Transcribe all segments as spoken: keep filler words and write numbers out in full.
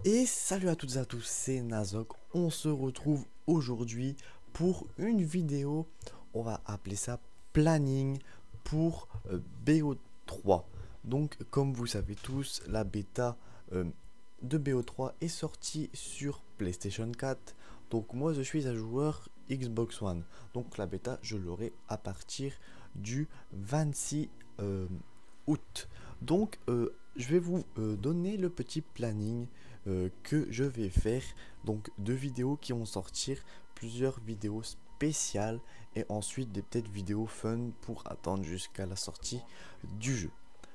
Et salut à toutes et à tous, c'est Nazok. On se retrouve aujourd'hui pour une vidéo, on va appeler ça planning pour euh, B O trois. Donc comme vous savez tous, la bêta euh, de B O trois est sortie sur PlayStation quatre. Donc moi je suis un joueur Xbox One. Donc la bêta je l'aurai à partir du vingt-six euh, août. Donc euh, je vais vous euh, donner le petit planning euh, que je vais faire. Donc deux vidéos qui vont sortir, plusieurs vidéos spéciales et ensuite des petites vidéos fun pour attendre jusqu'à la sortie du jeu.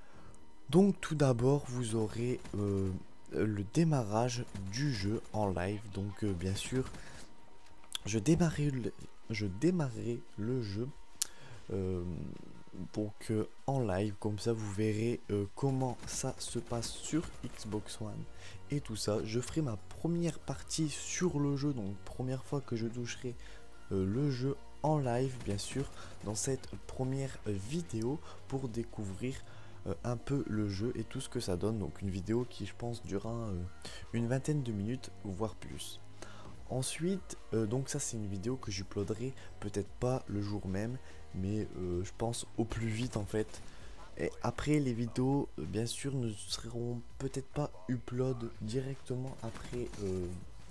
Donc tout d'abord vous aurez euh, le démarrage du jeu en live. Donc euh, bien sûr je démarrerai le, je démarrerai le jeu euh, donc euh, en live, comme ça vous verrez euh, comment ça se passe sur Xbox One et tout ça. Je ferai ma première partie sur le jeu, donc première fois que je toucherai euh, le jeu en live bien sûr dans cette première vidéo pour découvrir euh, un peu le jeu et tout ce que ça donne. Donc une vidéo qui je pense durera euh, une vingtaine de minutes voire plus. Ensuite, euh, donc ça c'est une vidéo que j'uploaderai peut-être pas le jour même, mais euh, je pense au plus vite en fait. Et après les vidéos, euh, bien sûr, ne seront peut-être pas upload directement après euh,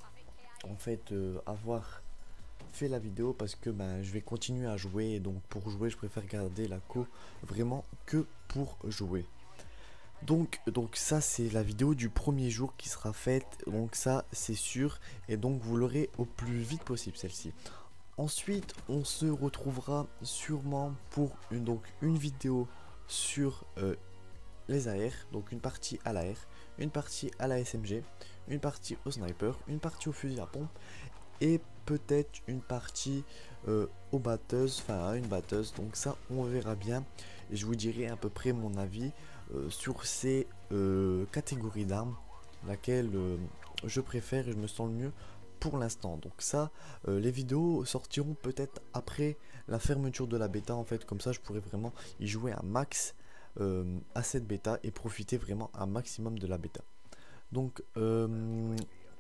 en fait euh, avoir fait la vidéo, parce que ben, je vais continuer à jouer et donc pour jouer je préfère garder la co vraiment que pour jouer. Donc, donc ça c'est la vidéo du premier jour qui sera faite, donc ça c'est sûr, et donc vous l'aurez au plus vite possible celle-ci. Ensuite on se retrouvera sûrement pour une, donc, une vidéo sur euh, les A R, donc une partie à l'A R, une partie à la S M G, une partie au sniper, une partie au fusil à pompe, et peut-être une partie euh, aux batteuses, enfin une batteuse, donc ça on verra bien, et je vous dirai à peu près mon avis euh, sur ces euh, catégories d'armes, laquelle euh, je préfère et je me sens le mieux pour l'instant. Donc ça, euh, les vidéos sortiront peut-être après la fermeture de la bêta en fait, comme ça je pourrais vraiment y jouer un max euh, à cette bêta et profiter vraiment un maximum de la bêta. Donc euh,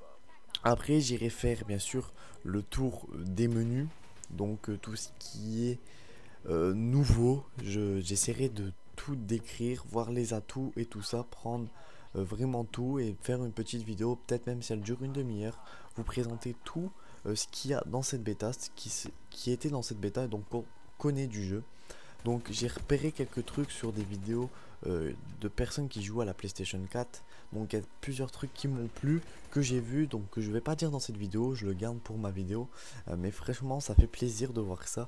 après j'irai faire bien sûr le tour des menus, donc euh, tout ce qui est euh, nouveau, j'essaierai de tout décrire, voir les atouts et tout ça, prendre euh, vraiment tout et faire une petite vidéo, peut-être même si elle dure une demi-heure, vous présenter tout euh, ce qu'il y a dans cette bêta, ce qui, qui était dans cette bêta et donc qu'on connaît du jeu. Donc j'ai repéré quelques trucs sur des vidéos euh, de personnes qui jouent à la PlayStation quatre. Donc il y a plusieurs trucs qui m'ont plu, que j'ai vu, donc que je vais pas dire dans cette vidéo, je le garde pour ma vidéo. Euh, mais franchement ça fait plaisir de voir ça.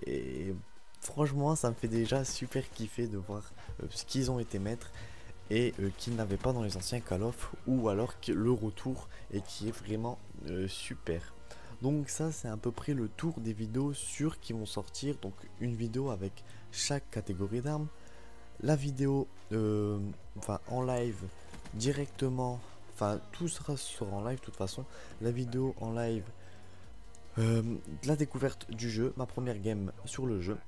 Et franchement ça me fait déjà super kiffer de voir euh, ce qu'ils ont été mettre et euh, qu'ils n'avaient pas dans les anciens Call of, ou alors que le retour et qui est vraiment euh, super. Donc ça c'est à peu près le tour des vidéos sûres qui vont sortir, donc une vidéo avec chaque catégorie d'armes, la vidéo euh, enfin en live directement, enfin tout sera sur en live de toute façon, la vidéo en live euh, de la découverte du jeu, ma première game sur le jeu,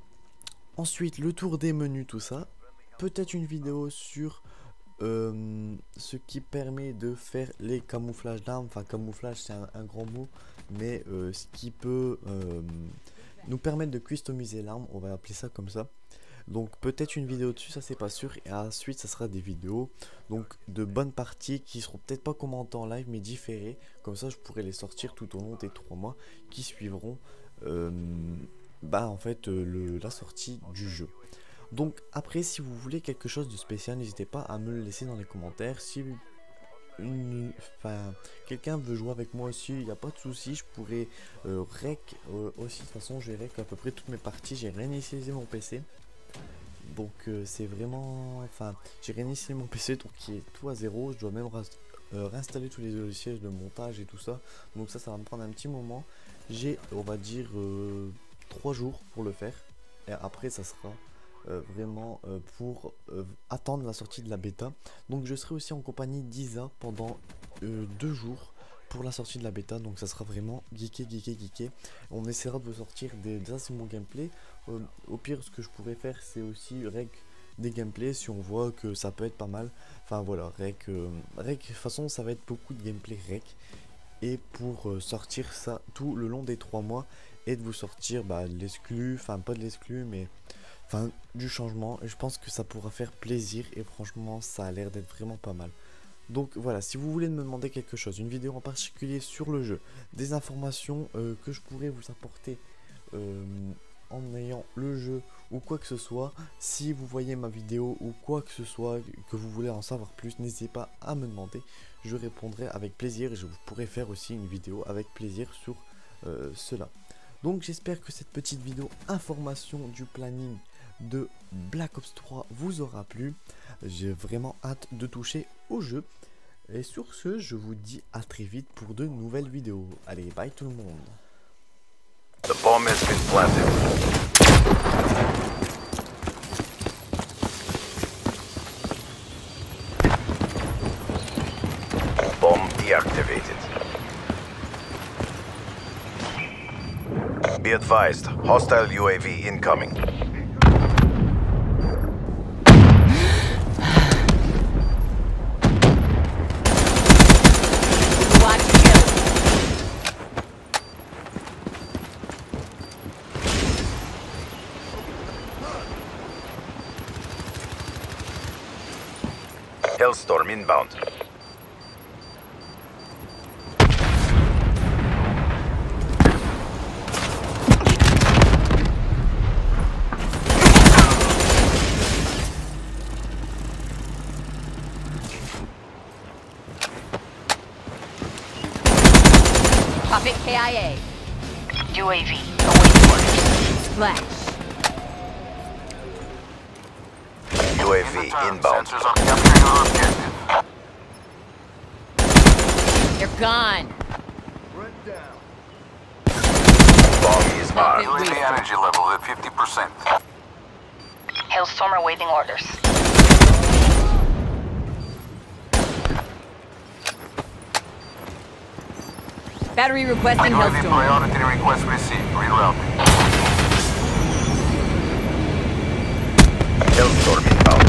ensuite le tour des menus, tout ça, peut-être une vidéo sur euh, ce qui permet de faire les camouflages d'armes, enfin camouflage c'est un, un grand mot, mais euh, ce qui peut euh, nous permettre de customiser l'arme, on va appeler ça comme ça. Donc peut-être une vidéo dessus, ça c'est pas sûr, et ensuite ça sera des vidéos donc de bonnes parties qui seront peut-être pas commentées en live mais différées, comme ça je pourrais les sortir tout au long des trois mois qui suivront euh, bah en fait euh, le, la sortie du jeu. Donc après si vous voulez quelque chose de spécial, n'hésitez pas à me le laisser dans les commentaires. Si une, enfin, quelqu'un veut jouer avec moi aussi, il n'y a pas de souci, je pourrais euh, rec euh, aussi. De toute façon j'ai rec à peu près toutes mes parties, j'ai réinitialisé mon P C. Donc euh, c'est vraiment, enfin j'ai réinitialisé mon P C donc qui est tout à zéro. Je dois même euh, réinstaller tous les logiciels de montage et tout ça. Donc ça ça va me prendre un petit moment. J'ai on va dire euh, trois jours pour le faire. Et après ça sera Euh, vraiment euh, pour euh, attendre la sortie de la bêta. Donc je serai aussi en compagnie d'Isa pendant euh, deux jours pour la sortie de la bêta, donc ça sera vraiment geeké geeké geeké. On essaiera de sortir des, des assez bons gameplay. Euh, au pire ce que je pourrais faire c'est aussi reg des gameplays si on voit que ça peut être pas mal. Enfin voilà, rec, euh, rec, de toute façon ça va être beaucoup de gameplay rec. Et pour euh, sortir ça tout le long des trois mois et de vous sortir bah, de l'exclu, enfin pas de l'exclu mais enfin du changement. Et je pense que ça pourra faire plaisir et franchement ça a l'air d'être vraiment pas mal. Donc voilà, si vous voulez me demander quelque chose, une vidéo en particulier sur le jeu, des informations euh, que je pourrais vous apporter euh, en ayant le jeu ou quoi que ce soit, si vous voyez ma vidéo ou quoi que ce soit, que vous voulez en savoir plus, n'hésitez pas à me demander, je répondrai avec plaisir et je vous pourrai faire aussi une vidéo avec plaisir sur euh, cela. Donc j'espère que cette petite vidéo information du planning de Black Ops trois vous aura plu. J'ai vraiment hâte de toucher au jeu. Et sur ce, je vous dis à très vite pour de nouvelles vidéos. Allez, bye tout le monde. The bomb has been planted. Bomb deactivated. Be advised, hostile U A V incoming. Hellstorm inbound. Topic K I A. U A V, awaiting orders. Splash. U A V inbound. You're gone. Bomb is armed. U A V energy level at fifty percent. Hellstorm awaiting orders. Battery requesting U A V Hellstorm. priority request received. Rerouting. Hellstorm inbound.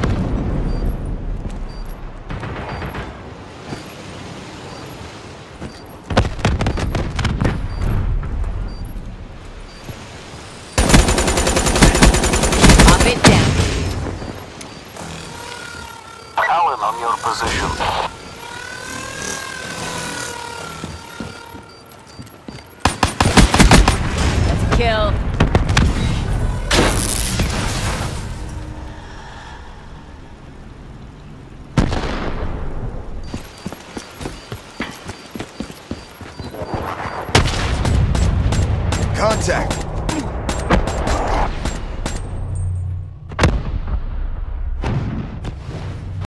Pop it down. Allen on your position. Let's kill. Contact.